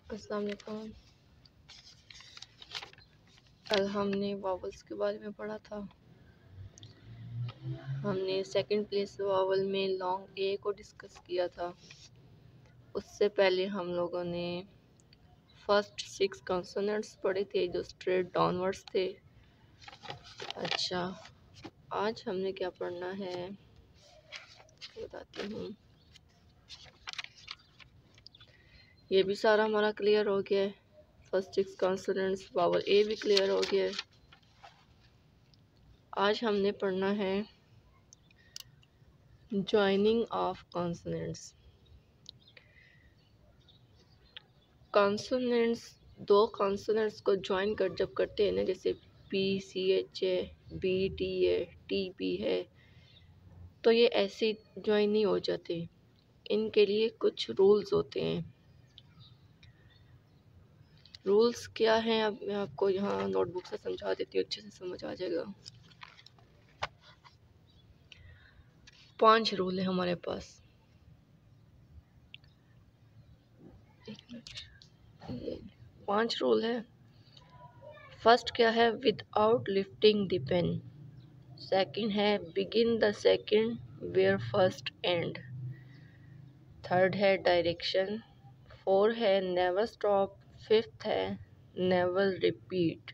अस्सलाम वालेकुम। कल हमने वावल्स के बारे में पढ़ा था। हमने सेकंड प्लेस वावल में लॉन्ग ए को डिस्कस किया था। उससे पहले हम लोगों ने फर्स्ट 6 कॉन्सोनेंट्स पढ़े थे जो स्ट्रेट डाउनवर्ड्स थे। अच्छा, आज हमने क्या पढ़ना है बताती हूँ। ये भी सारा हमारा क्लियर हो गया है। फर्स्ट 6 कॉन्सोनेंट्स वावल ए भी क्लियर हो गया है। आज हमने पढ़ना है ज्वाइनिंग ऑफ कॉन्सोनेंट्स। कॉन्सोनेंट्स, दो कॉन्सोनेंट्स को ज्वाइन कर जब करते हैं ना, जैसे पी सी एच है, बी टी है, टी पी है, तो ये ऐसे ज्वाइन नहीं हो जाते। इनके लिए कुछ रूल्स होते हैं। रूल्स क्या हैं अब मैं आपको यहाँ नोटबुक से समझा देती हूँ, अच्छे से समझ आ जाएगा। 5 रूल है हमारे पास। 5 रूल है। फर्स्ट क्या है, without lifting the pen. Second है begin the second where first end. Third है डायरेक्शन। 4 है नेवर स्टॉप। 5th है नेवर रिपीट।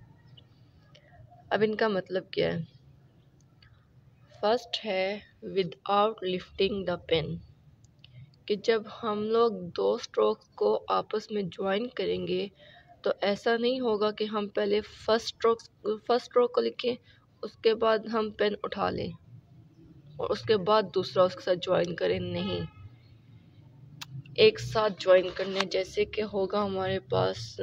अब इनका मतलब क्या है। फर्स्ट है विदाउट लिफ्टिंग द पेन, कि जब हम लोग दो स्ट्रोक्स को आपस में ज्वाइन करेंगे तो ऐसा नहीं होगा कि हम पहले फर्स्ट स्ट्रोक को लिखें, उसके बाद हम पेन उठा लें और उसके बाद दूसरा उसके साथ ज्वाइन करें। नहीं, एक साथ ज्वाइन करने। जैसे कि होगा हमारे पास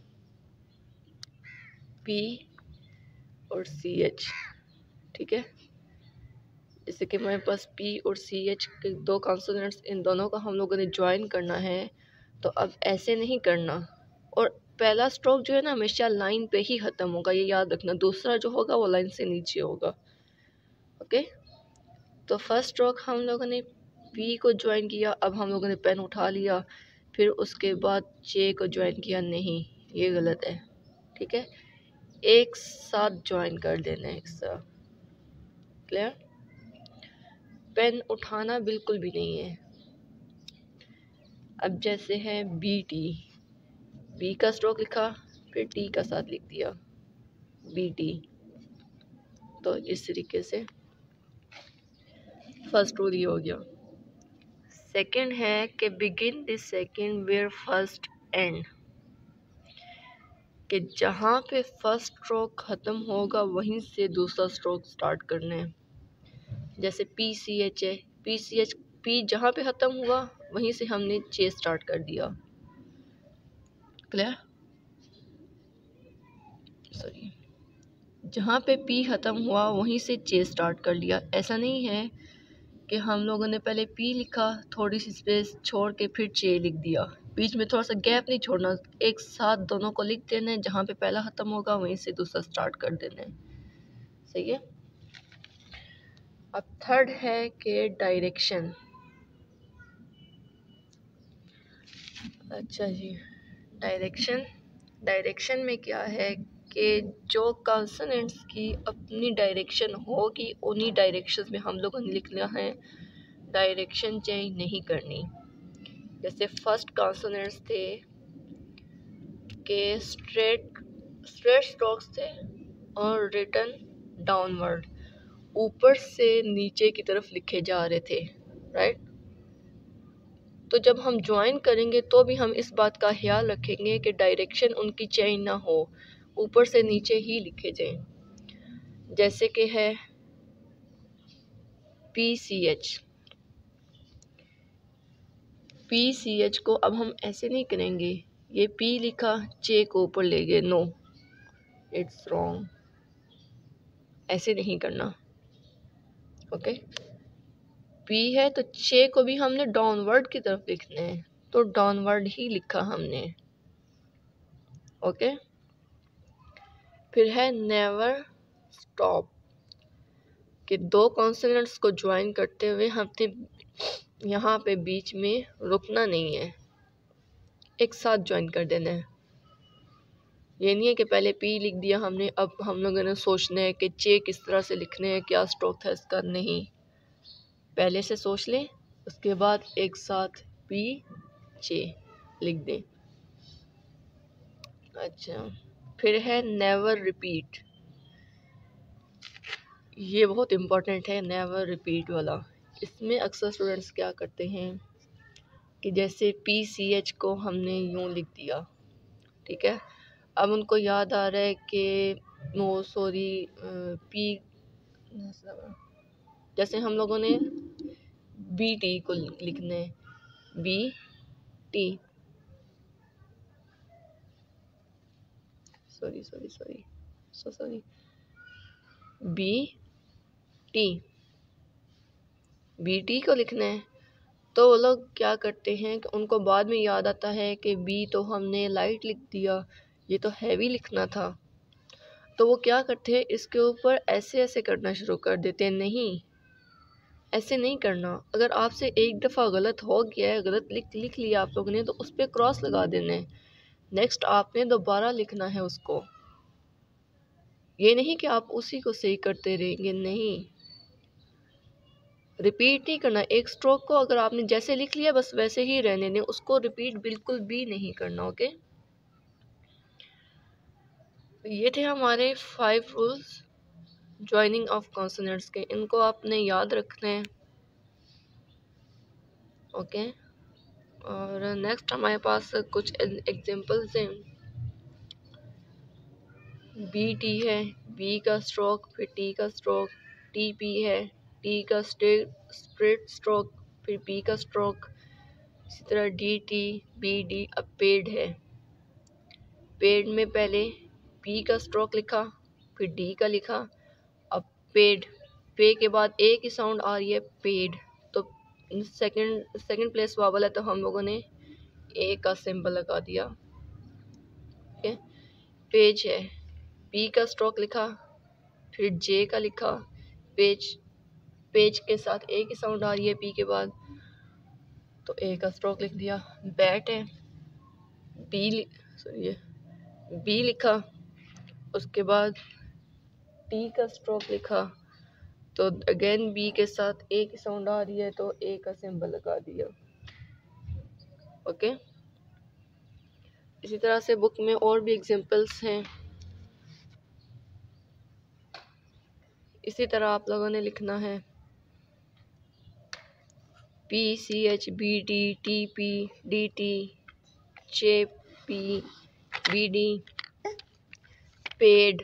पी और सी एच, ठीक है। जैसे कि हमारे पास पी और सी एच के दो कॉन्सोनेंट्स, इन दोनों का हम लोगों ने ज्वाइन करना है। तो अब ऐसे नहीं करना, और पहला स्ट्रोक जो है ना हमेशा लाइन पे ही ख़त्म होगा, ये याद रखना। दूसरा जो होगा वो लाइन से नीचे होगा। ओके, तो फर्स्ट स्ट्रोक हम लोगों ने पी को ज्वाइन किया, अब हम लोगों ने पेन उठा लिया, फिर उसके बाद जे को ज्वाइन किया। नहीं, ये गलत है, ठीक है। एक साथ ज्वाइन कर देना है, एक साथ। क्लियर। पेन उठाना बिल्कुल भी नहीं है। अब जैसे है बी टी, बी का स्ट्रोक लिखा, फिर टी का साथ लिख दिया, बी टी। तो इस तरीके से फर्स्ट रूल ये हो गया। सेकंड है कि begin the second where first end, कि जहाँ पे फर्स्ट स्ट्रोक ख़त्म होगा वहीं से दूसरा स्ट्रोक स्टार्ट करना है। जैसे पी सी एच है, पी सी एच, पी जहाँ पे ख़त्म हुआ वहीं से हमने चे स्टार्ट कर दिया। क्लियर। सॉरी, जहाँ पे पी ख़त्म हुआ वहीं से चे स्टार्ट कर लिया। ऐसा नहीं है कि हम लोगों ने पहले पी लिखा, थोड़ी सी स्पेस छोड़ के फिर चे लिख दिया। बीच में थोड़ा सा गैप नहीं छोड़ना, एक साथ दोनों को लिख देना है। जहाँ पे पहला ख़त्म होगा वहीं से दूसरा स्टार्ट कर देना है। सही है। अब थर्ड है कि डायरेक्शन। अच्छा जी, डायरेक्शन में क्या है कि जो कॉन्सोनेंट्स की अपनी डायरेक्शन होगी उन्हीं डायरेक्शंस में हम लोगों ने लिखना है, डायरेक्शन चेंज नहीं करनी। जैसे फर्स्ट कॉन्सोनेंट्स थे कि स्ट्रेट स्ट्रोक्स थे और रिटन डाउनवर्ड, ऊपर से नीचे की तरफ लिखे जा रहे थे, राइट। तो जब हम ज्वाइन करेंगे तो भी हम इस बात का ख्याल रखेंगे कि डायरेक्शन उनकी चेंज ना हो, ऊपर से नीचे ही लिखे जाएं। जैसे कि है P C H, P C H को अब हम ऐसे नहीं करेंगे, ये पी लिखा चे को ऊपर ले गए। नो, इट्स रॉन्ग, ऐसे नहीं करना। ओके, पी है तो चे को भी हमने डाउनवर्ड की तरफ लिखना है, तो डाउनवर्ड ही लिखा हमने। ओके, फिर है नेवर स्टॉप, कि दो कॉन्सोनेंट्स को ज्वाइन करते हुए हमने यहाँ पे बीच में रुकना नहीं है, एक साथ ज्वाइन कर देना है। ये नहीं है कि पहले पी लिख दिया हमने, अब हम लोगों ने सोचना है कि चे किस तरह से लिखने हैं, क्या स्ट्रोक था इसका। नहीं, पहले से सोच लें, उसके बाद एक साथ पी चे लिख दें। अच्छा, फिर है नेवर रिपीट। ये बहुत इम्पोर्टेंट है, नेवर रिपीट वाला। इसमें अक्सर स्टूडेंट्स क्या करते हैं कि जैसे पी सी एच को हमने यूँ लिख दिया, ठीक है, अब उनको याद आ रहा है कि पी, जैसे हम लोगों ने बी टी को लिखना है, B T, sorry B T को लिखना है। तो वो लोग क्या करते हैं कि उनको बाद में याद आता है कि बी तो हमने लाइट लिख दिया, ये तो हैवी लिखना था। तो वो क्या करते हैं, इसके ऊपर ऐसे ऐसे करना शुरू कर देते हैं। नहीं, ऐसे नहीं करना। अगर आपसे एक दफ़ा गलत हो गया है, गलत लिख लिया आप लोगों ने, तो उस पर क्रॉस लगा देना है। नेक्स्ट आपने दोबारा लिखना है उसको। ये नहीं कि आप उसी को सही करते रहेंगे, नहीं, रिपीट नहीं करना। एक स्ट्रोक को अगर आपने जैसे लिख लिया बस वैसे ही रहने दें, उसको रिपीट बिल्कुल भी नहीं करना। ओके, ये थे हमारे 5 रूल्स ज्वाइनिंग ऑफ कॉन्सोनेंट्स के। इनको आपने याद रखना है। ओके, और नेक्स्ट हमारे पास कुछ एग्जांपल्स हैं। बी टी है, बी का स्ट्रोक, फिर टी का स्ट्रोक, टी पी है, टी का स्ट्रेट स्ट्रोक, फिर पी का स्ट्रोक, इसी तरह डी टी, बी डी। अब पेड है, पेड में पहले पी का स्ट्रोक लिखा, फिर डी का लिखा। अब पेड, पे के बाद ए की साउंड आ रही है, पेड, तो सेकंड प्लेस वावल है, तो हम लोगों ने ए का सिंबल लगा दिया। ओके, पेज है, पी का स्ट्रोक लिखा, फिर जे का लिखा, पेज के साथ ए की साउंड आ रही है पी के बाद, तो ए का स्ट्रोक लिख दिया। बैट है, बी लिखा, उसके बाद टी का स्ट्रोक लिखा, तो अगेन बी के साथ ए की साउंड आ रही है, तो ए का सिंबल लगा दिया। ओके, इसी तरह से बुक में और भी एग्जांपल्स हैं। इसी तरह आप लोगों ने लिखना है P C H, B D, T P, D T, chay P, B D, paid,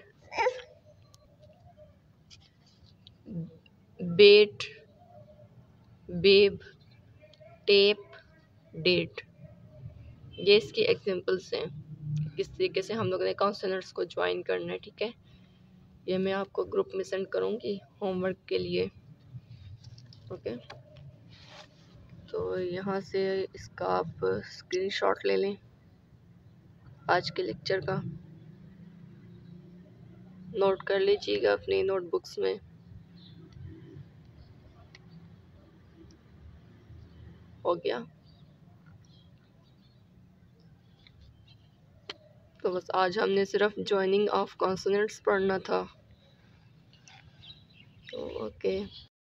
bet, babe, tape, date. ये इसकी एग्जांपल्स हैं, किस तरीके से हम लोगों ने कॉन्सोनेंट्स को ज्वाइन करना है। ठीक है, ये मैं आपको ग्रुप में सेंड करूँगी होमवर्क के लिए। ओके, तो यहाँ से इसका आप स्क्रीनशॉट ले लें आज के लेक्चर का, नोट कर लीजिएगा अपनी नोटबुक्स में। हो गया, तो बस आज हमने सिर्फ ज्वाइनिंग ऑफ कॉन्सोनेंट्स पढ़ना था। तो ओके।